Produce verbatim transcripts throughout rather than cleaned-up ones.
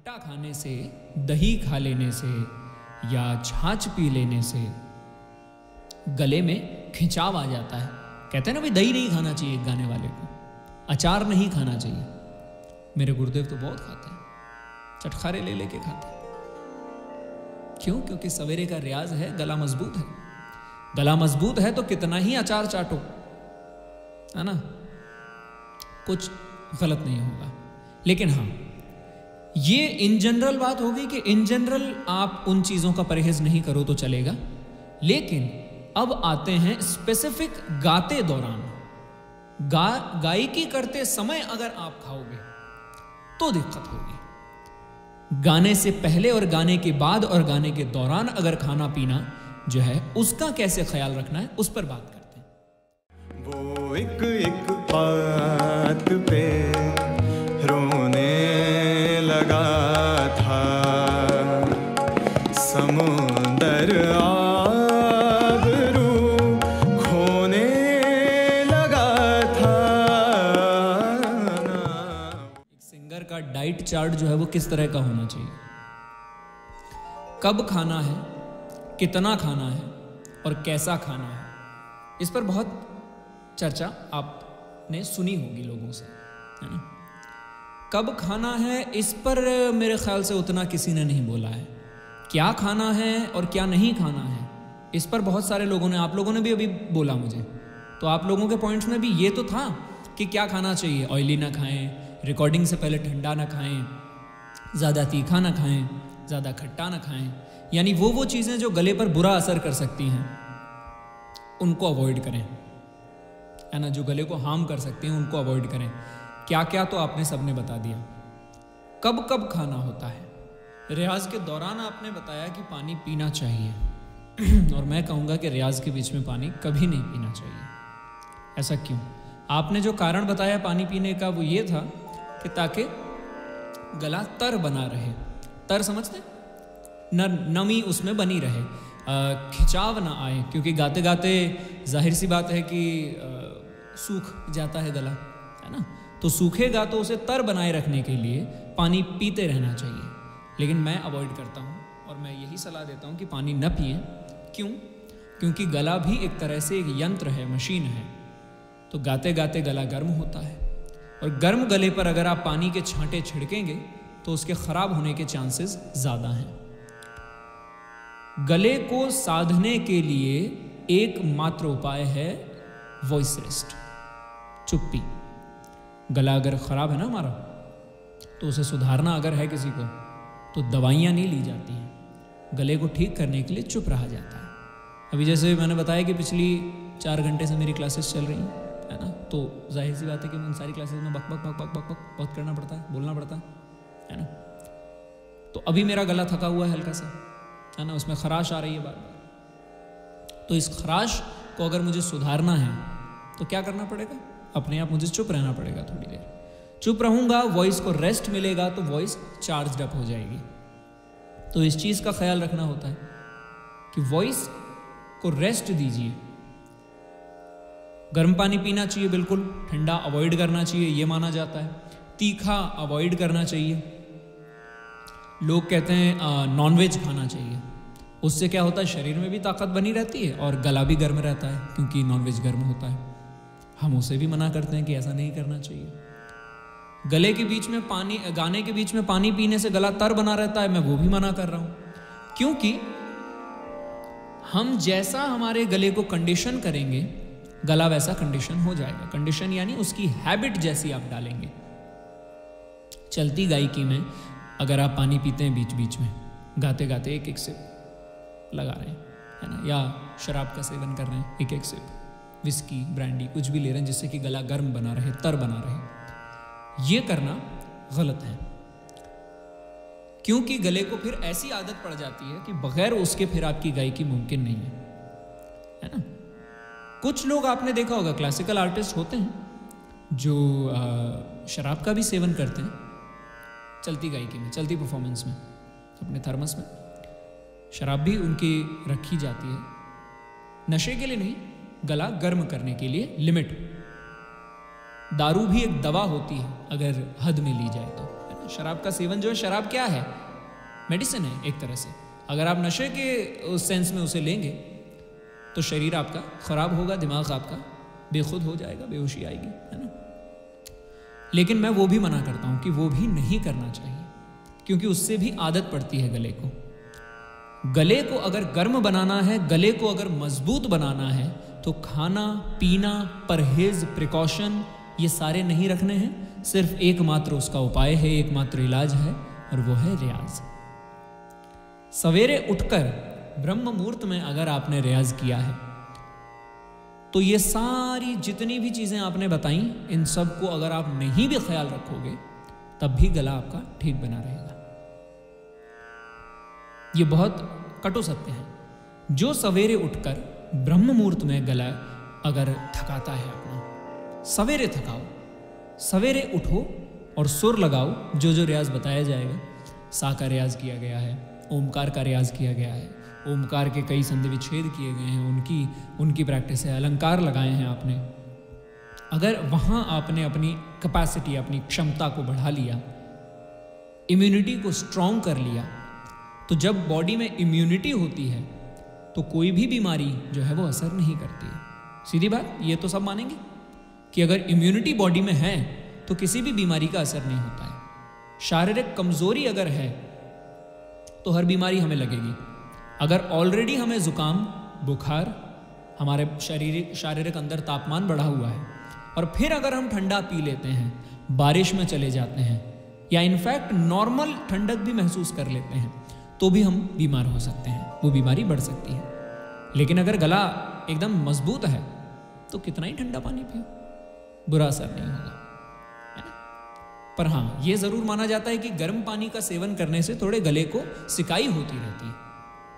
खट्टा खाने से, दही खा लेने से या छाछ पी लेने से गले में खिंचाव आ जाता है। कहते हैं ना भाई दही नहीं खाना चाहिए गाने वाले को, अचार नहीं खाना चाहिए। मेरे गुरुदेव तो बहुत खाते हैं, चटखारे ले लेके खाते हैं। क्यों? क्योंकि सवेरे का रियाज है, गला मजबूत है। गला मजबूत है तो कितना ही अचार चाटो, है ना, कुछ गलत नहीं होगा। लेकिन हाँ, ये इन जनरल बात होगी कि इन जनरल आप उन चीजों का परहेज नहीं करो तो चलेगा। लेकिन अब आते हैं स्पेसिफिक गाते दौरान, गा गायकी करते समय अगर आप खाओगे तो दिक्कत होगी। गाने से पहले और गाने के बाद और गाने के दौरान अगर खाना पीना जो है उसका कैसे ख्याल रखना है, उस पर बात करते हैं। वो एक एक बात पे रोने लगा था, समुंदर आबरू खोने लगा था। एक सिंगर का डाइट चार्ट जो है वो किस तरह का होना चाहिए, कब खाना है, कितना खाना है और कैसा खाना है, इस पर बहुत चर्चा आपने सुनी होगी लोगों से, है ना। कब खाना है इस पर मेरे ख्याल से उतना किसी ने नहीं बोला है। क्या खाना है और क्या नहीं खाना है इस पर बहुत सारे लोगों ने, आप लोगों ने भी अभी बोला मुझे, तो आप लोगों के पॉइंट्स में भी ये तो था कि क्या खाना चाहिए, ऑयली ना खाएं, रिकॉर्डिंग से पहले ठंडा ना खाएं, ज़्यादा तीखा ना खाएं, ज़्यादा खट्टा ना खाएं, यानी वो वो चीज़ें जो गले पर बुरा असर कर सकती हैं उनको अवॉइड करें, है ना, जो गले को हार्म कर सकती हैं उनको अवॉइड करें। क्या क्या तो आपने सबने बता दिया। कब कब खाना होता है, रियाज के दौरान आपने बताया कि पानी पीना चाहिए और मैं कहूँगा कि रियाज के बीच में पानी कभी नहीं पीना चाहिए। ऐसा क्यों? आपने जो कारण बताया पानी पीने का वो ये था कि ताकि गला तर बना रहे। तर समझते, न नमी उसमें बनी रहे, खिंचाव ना आए, क्योंकि गाते गाते जाहिर सी बात है कि आ, सूख जाता है गला, है ना, तो सूखेगा तो उसे तर बनाए रखने के लिए पानी पीते रहना चाहिए। लेकिन मैं अवॉइड करता हूँ और मैं यही सलाह देता हूँ कि पानी न पिएं। क्यों? क्योंकि गला भी एक तरह से एक यंत्र है, मशीन है, तो गाते गाते गला गर्म होता है और गर्म गले पर अगर आप पानी के छांटे छिड़केंगे तो उसके खराब होने के चांसेस ज़्यादा हैं। गले को साधने के लिए एकमात्र उपाय है वॉइस रेस्ट, चुप्पी। गला अगर खराब है ना हमारा, तो उसे सुधारना अगर है किसी को तो दवाइयाँ नहीं ली जाती हैं, गले को ठीक करने के लिए चुप रहा जाता है। अभी जैसे मैंने बताया कि पिछली चार घंटे से मेरी क्लासेस चल रही हैं, है ना, तो जाहिर सी बात है कि उन सारी क्लासेस में बक बक बक बक बक बक बहुत करना पड़ता है, बोलना पड़ता है, है ना। तो अभी मेरा गला थका हुआ है हल्का सा, है ना, उसमें खराश आ रही है बार बार। तो इस खराश को अगर मुझे सुधारना है तो क्या करना पड़ेगा? अपने आप मुझे चुप रहना पड़ेगा थोड़ी देर। चुप रहूंगा, वॉइस को रेस्ट मिलेगा तो वॉइस चार्ज अप हो जाएगी। तो इस चीज़ का ख्याल रखना होता है कि वॉइस को रेस्ट दीजिए। गर्म पानी पीना चाहिए, बिल्कुल ठंडा अवॉइड करना चाहिए, ये माना जाता है। तीखा अवॉइड करना चाहिए। लोग कहते हैं नॉनवेज खाना चाहिए, उससे क्या होता है, शरीर में भी ताकत बनी रहती है और गला भी गर्म रहता है, क्योंकि नॉनवेज गर्म होता है। हम उसे भी मना करते हैं कि ऐसा नहीं करना चाहिए। गले के बीच में पानी, गाने के बीच में पानी पीने से गला तर बना रहता है, मैं वो भी मना कर रहा हूं, क्योंकि हम जैसा हमारे गले को कंडीशन करेंगे गला वैसा कंडीशन हो जाएगा। कंडीशन यानी उसकी हैबिट जैसी आप डालेंगे। चलती गायकी में अगर आप पानी पीते हैं बीच बीच में, गाते गाते एक एक सिप लगा रहे हैं, है ना, या शराब का सेवन कर रहे हैं, एक एक सिप, विस्की, ब्रांडी, कुछ भी ले रहे हैं जिससे कि गला गर्म बना रहे, तर बना रहे, ये करना गलत है। क्योंकि गले को फिर ऐसी आदत पड़ जाती है कि बगैर उसके फिर आपकी गायकी मुमकिन नहीं है, है ना। कुछ लोग आपने देखा होगा, क्लासिकल आर्टिस्ट होते हैं जो आ, शराब का भी सेवन करते हैं चलती गायकी में, चलती परफॉर्मेंस में, अपने थर्मस में शराब भी उनकी रखी जाती है, नशे के लिए नहीं, गला गर्म करने के लिए, लिमिट। दारू भी एक दवा होती है अगर हद में ली जाए तो। शराब का सेवन जो है, शराब क्या है? मेडिसिन है एक तरह से। अगर आप नशे के उस सेंस में उसे लेंगे तो शरीर आपका खराब होगा, दिमाग आपका बेखुद हो जाएगा, बेहोशी आएगी, है ना। लेकिन मैं वो भी मना करता हूं कि वो भी नहीं करना चाहिए, क्योंकि उससे भी आदत पड़ती है गले को। गले को अगर गर्म बनाना है, गले को अगर मजबूत बनाना है, तो खाना पीना, परहेज, प्रिकॉशन, ये सारे नहीं रखने हैं। सिर्फ एकमात्र उसका उपाय है, एकमात्र इलाज है, और वो है रियाज। सवेरे उठकर ब्रह्म मुहूर्त में अगर आपने रियाज किया है तो ये सारी जितनी भी चीजें आपने बताई, इन सब को अगर आप नहीं भी ख्याल रखोगे तब भी गला आपका ठीक बना रहेगा। ये बहुत कटु सत्य है। जो सवेरे उठकर ब्रह्म मुहूर्त में गला अगर थकाता है अपना, सवेरे थकाओ, सवेरे उठो और सुर लगाओ। जो जो रियाज बताया जाएगा, सा का रियाज किया गया है, ओमकार का रियाज किया गया है, ओमकार के कई संधि विच्छेद किए गए हैं, उनकी उनकी प्रैक्टिस है, अलंकार लगाए हैं आपने। अगर वहाँ आपने अपनी कैपेसिटी, अपनी क्षमता को बढ़ा लिया, इम्यूनिटी को स्ट्रॉन्ग कर लिया, तो जब बॉडी में इम्यूनिटी होती है तो कोई भी बीमारी जो है वो असर नहीं करती है। सीधी बात, ये तो सब मानेंगे कि अगर इम्यूनिटी बॉडी में है तो किसी भी बीमारी का असर नहीं होता है। शारीरिक कमजोरी अगर है तो हर बीमारी हमें लगेगी। अगर ऑलरेडी हमें जुकाम, बुखार, हमारे शारीरिक शारीरिक अंदर तापमान बढ़ा हुआ है, और फिर अगर हम ठंडा पी लेते हैं, बारिश में चले जाते हैं, या इनफैक्ट नॉर्मल ठंडक भी महसूस कर लेते हैं, तो भी हम बीमार हो सकते हैं, वो बीमारी बढ़ सकती है। लेकिन अगर गला एकदम मजबूत है तो कितना ही ठंडा पानी पियो, बुरा असर नहीं होगा, है ना। पर हाँ, ये जरूर माना जाता है कि गर्म पानी का सेवन करने से थोड़े गले को सिकाई होती रहती है।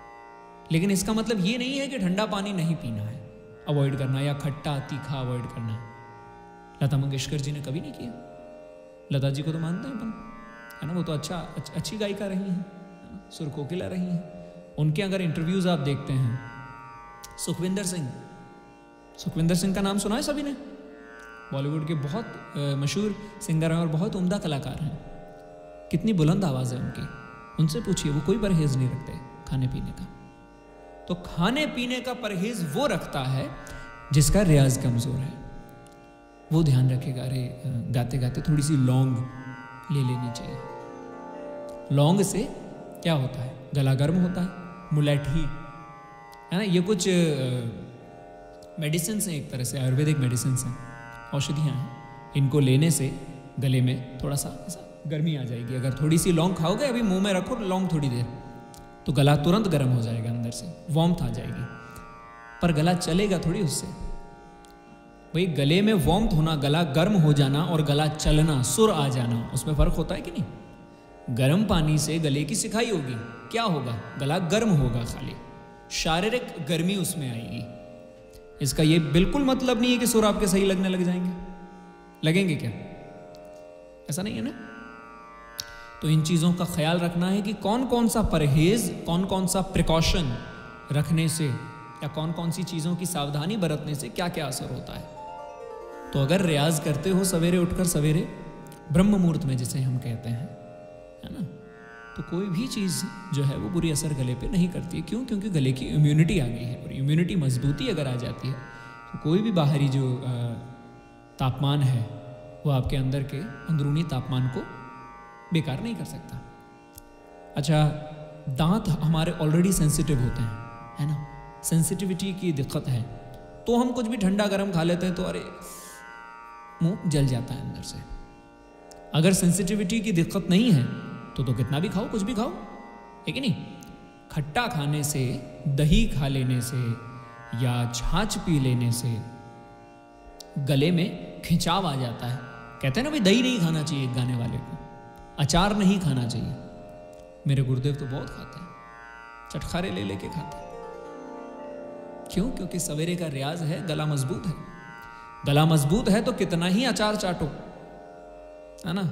लेकिन इसका मतलब ये नहीं है कि ठंडा पानी नहीं पीना है, अवॉइड करना, या खट्टा तीखा अवॉइड करना है। लता मंगेशकर जी ने कभी नहीं किया। लता जी को तो मानते हैं अपन, है ना, वो तो अच्छा अच्छ, अच्छी गायिका रही हैं, सुर कोकिला रही हैं। उनके अगर इंटरव्यूज आप देखते हैं, सुखविंदर सिंह, सुखविंदर सिंह का नाम सुना है सभी ने, बॉलीवुड के बहुत मशहूर सिंगर हैं और बहुत उम्दा कलाकार हैं। कितनी बुलंद आवाज़ है उनकी, उनसे पूछिए, वो कोई परहेज नहीं रखते खाने पीने का। तो खाने पीने का परहेज वो रखता है जिसका रियाज कमजोर है। वो ध्यान रखेगा, अरे गाते गाते थोड़ी सी लौंग ले लेनी चाहिए। लौंग से क्या होता है? गला गर्म होता है। मुलैठी, है ना, ये कुछ मेडिसिन हैं, एक तरह से आयुर्वेदिक मेडिसिन हैं, औषधियाँ हैं। इनको लेने से गले में थोड़ा सा ऐसा गर्मी आ जाएगी। अगर थोड़ी सी लौंग खाओगे, अभी मुंह में रखो लौंग थोड़ी देर, तो गला तुरंत गर्म हो जाएगा, अंदर से वार्मथ आ जाएगी। पर गला चलेगा थोड़ी उससे। भाई, गले में वार्मथ होना, गला गर्म हो जाना और गला चलना, सुर आ जाना, उसमें फर्क होता है कि नहीं? गर्म पानी से गले की सिकाई होगी, क्या होगा? गला गर्म होगा, खाली शारीरिक गर्मी उसमें आएगी। इसका ये बिल्कुल मतलब नहीं है कि सुर आपके सही लगने लग जाएंगे। लगेंगे क्या? ऐसा नहीं है ना। तो इन चीज़ों का ख्याल रखना है कि कौन कौन सा परहेज, कौन कौन सा प्रिकॉशन रखने से, या कौन कौन सी चीज़ों की सावधानी बरतने से क्या क्या असर होता है। तो अगर रियाज करते हो सवेरे उठकर, सवेरे ब्रह्म मुहूर्त में जिसे हम कहते हैं, है ना, तो कोई भी चीज़ जो है वो बुरी असर गले पे नहीं करती है। क्यों? क्योंकि गले की इम्यूनिटी आ गई है, और इम्यूनिटी मजबूती अगर आ जाती है तो कोई भी बाहरी जो तापमान है वो आपके अंदर के अंदरूनी तापमान को बेकार नहीं कर सकता। अच्छा, दांत हमारे ऑलरेडी सेंसिटिव होते हैं, है ना, सेंसिटिविटी की दिक्कत है, तो हम कुछ भी ठंडा गर्म खा लेते हैं तो अरे मुंह जल जाता है अंदर से। अगर सेंसिटिविटी की दिक्कत नहीं है तो तो कितना भी खाओ, कुछ भी खाओ, है कि नहीं। खट्टा खाने से, दही खा लेने से, या छाछ पी लेने से गले में खिंचाव आ जाता है। कहते हैं ना भाई, दही नहीं खाना चाहिए एक गाने वाले को, अचार नहीं खाना चाहिए। मेरे गुरुदेव तो बहुत खाते हैं, चटखारे ले लेके खाते हैं। क्यों? क्योंकि सवेरे का रियाज है, गला मजबूत है। गला मजबूत है तो कितना ही अचार चाटो, है ना,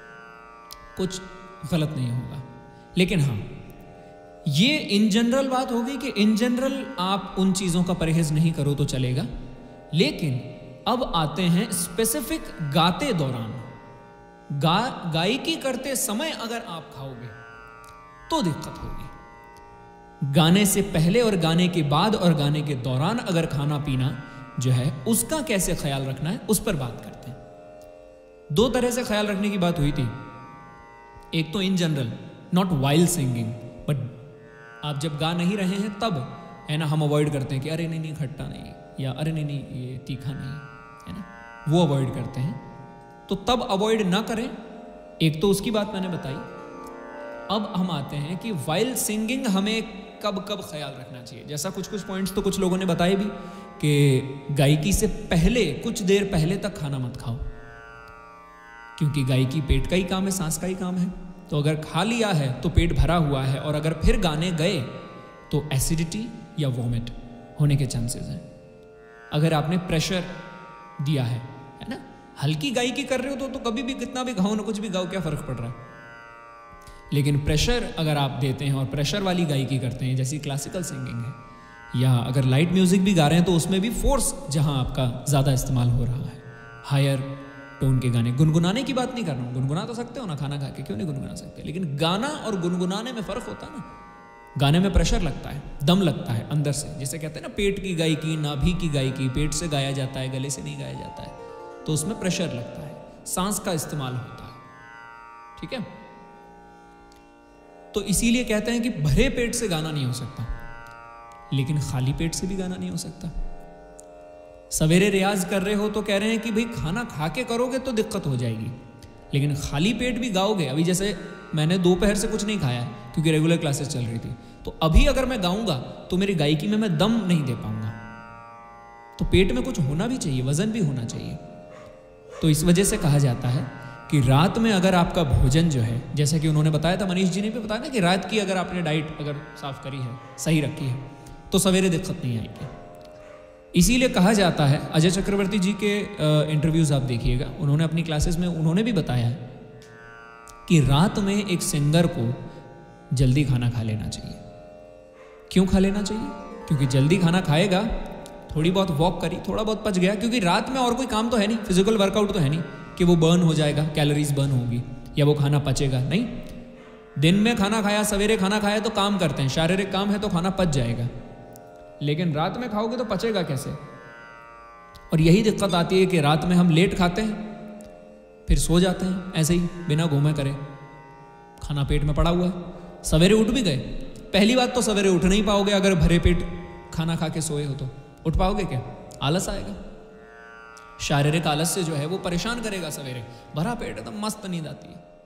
कुछ गलत नहीं होगा। लेकिन हाँ, ये इन जनरल बात होगी कि इन जनरल आप उन चीजों का परहेज नहीं करो तो चलेगा। लेकिन अब आते हैं स्पेसिफिक गाते दौरान, गा गायकी करते समय अगर आप खाओगे तो दिक्कत होगी। गाने से पहले और गाने के बाद और गाने के दौरान अगर खाना पीना जो है उसका कैसे ख्याल रखना है उस पर बात करते हैं। दो तरह से ख्याल रखने की बात हुई थी। एक तो in general, not while singing, but आप जब गा नहीं रहे हैं तब है ना, हम अवॉइड करते हैं कि अरे नहीं नहीं खट्टा नहीं, या अरे नहीं नहीं ये तीखा नहीं, है ना, वो अवॉइड करते हैं। तो तब अवॉइड ना करें, एक तो उसकी बात मैंने बताई। अब हम आते हैं कि वाइल सिंगिंग हमें कब कब ख्याल रखना चाहिए। जैसा कुछ कुछ पॉइंट्स तो कुछ लोगों ने बताए भी कि गायकी से पहले कुछ देर पहले तक खाना मत खाओ, क्योंकि गायकी पेट का ही काम है, सांस का ही काम है। तो अगर खा लिया है तो पेट भरा हुआ है, और अगर फिर गाने गए तो एसिडिटी या वॉमिट होने के चांसेस हैं। अगर आपने प्रेशर दिया है है ना, हल्की गायकी कर रहे हो तो, तो कभी भी कितना भी गाओ ना कुछ भी गाओ, क्या फर्क पड़ रहा है। लेकिन प्रेशर अगर आप देते हैं और प्रेशर वाली गायकी करते हैं, जैसी क्लासिकल सिंगिंग है, या अगर लाइट म्यूजिक भी गा रहे हैं तो उसमें भी फोर्स जहां आपका ज़्यादा इस्तेमाल हो रहा है, हायर टोन के गाने, गुनगुनाने की बात नहीं कर रहा हूँ, गुनगुना तो सकते हो ना खाना खा के, क्यों नहीं गुनगुना सकते, लेकिन गाना और गुनगुनाने में फ़र्क होता है ना। गाने में प्रेशर लगता है, दम लगता है अंदर से, जिसे कहते हैं ना पेट की गायकी, नाभि की गायकी, पेट से गाया जाता है, गले से नहीं गाया जाता है, तो उसमें प्रेशर लगता है, सांस का इस्तेमाल होता है। ठीक है, तो इसीलिए कहते हैं कि भरे पेट से गाना नहीं हो सकता, लेकिन खाली पेट से भी गाना नहीं हो सकता। सवेरे रियाज कर रहे हो तो कह रहे हैं कि भाई खाना खा के करोगे तो दिक्कत हो जाएगी, लेकिन खाली पेट भी गाओगे। अभी जैसे मैंने दोपहर से कुछ नहीं खाया है क्योंकि रेगुलर क्लासेस चल रही थी, तो अभी अगर मैं गाऊंगा तो मेरी गायकी में मैं दम नहीं दे पाऊंगा। तो पेट में कुछ होना भी चाहिए, वजन भी होना चाहिए। तो इस वजह से कहा जाता है कि रात में अगर आपका भोजन जो है, जैसा कि उन्होंने बताया था, मनीष जी ने भी बताया ना कि रात की अगर आपने डाइट अगर साफ करी है, सही रखी है, तो सवेरे दिक्कत नहीं आएगी। इसीलिए कहा जाता है, अजय चक्रवर्ती जी के इंटरव्यूज़ आप देखिएगा, उन्होंने अपनी क्लासेस में उन्होंने भी बताया है कि रात में एक सिंगर को जल्दी खाना खा लेना चाहिए। क्यों खा लेना चाहिए? क्योंकि जल्दी खाना खाएगा, थोड़ी बहुत वॉक करी, थोड़ा बहुत पच गया, क्योंकि रात में और कोई काम तो है नहीं, फिजिकल वर्कआउट तो है नहीं कि वो बर्न हो जाएगा, कैलोरीज बर्न होगी या वो खाना पचेगा, नहीं। दिन में खाना खाया, सवेरे खाना खाया तो काम करते हैं, शारीरिक काम है तो खाना पच जाएगा, लेकिन रात में खाओगे तो पचेगा कैसे? और यही दिक्कत आती है कि रात में हम लेट खाते हैं, फिर सो जाते हैं ऐसे ही बिना घूमे करे, खाना पेट में पड़ा हुआ है। सवेरे उठ भी गए, पहली बात तो सवेरे उठ नहीं पाओगे, अगर भरे पेट खाना खा के सोए हो तो उठ पाओगे क्या? आलस आएगा, शारीरिक आलस से जो है वो परेशान करेगा। सवेरे भरा पेट है तो मस्त नींद आती है।